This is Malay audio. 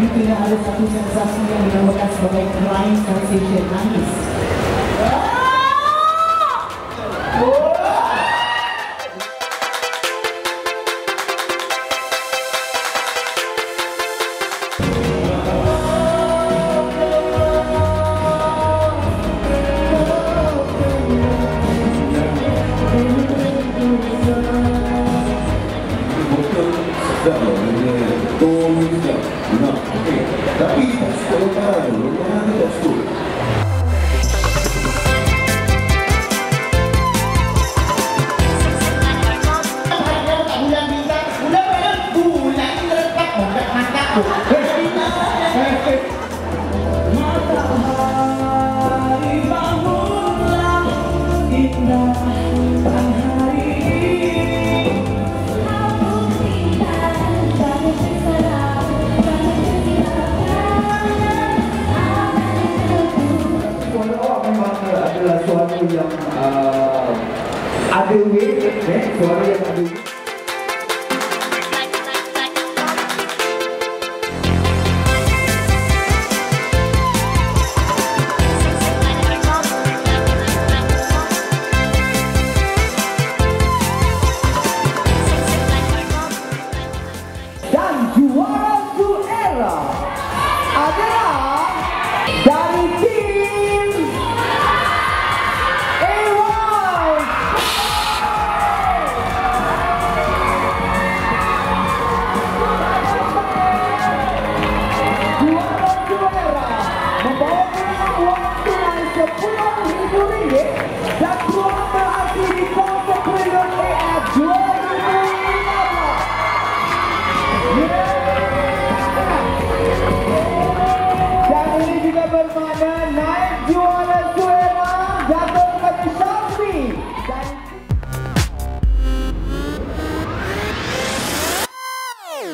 Itulah ada satu sensasi yang dinamakan sebagai crying sensation, nangis. Tapi tak suka lepas tu, lepas tu tak suka. Bulan bintang, bulan mana? Bulan letak mondak mata tu. Matahari bangunlah, indah hari. Adalah suara yang ada weight, suara yang ada weight. Dan juara Zuera adalah dari tim membawa uang tunai 10.000 ringgit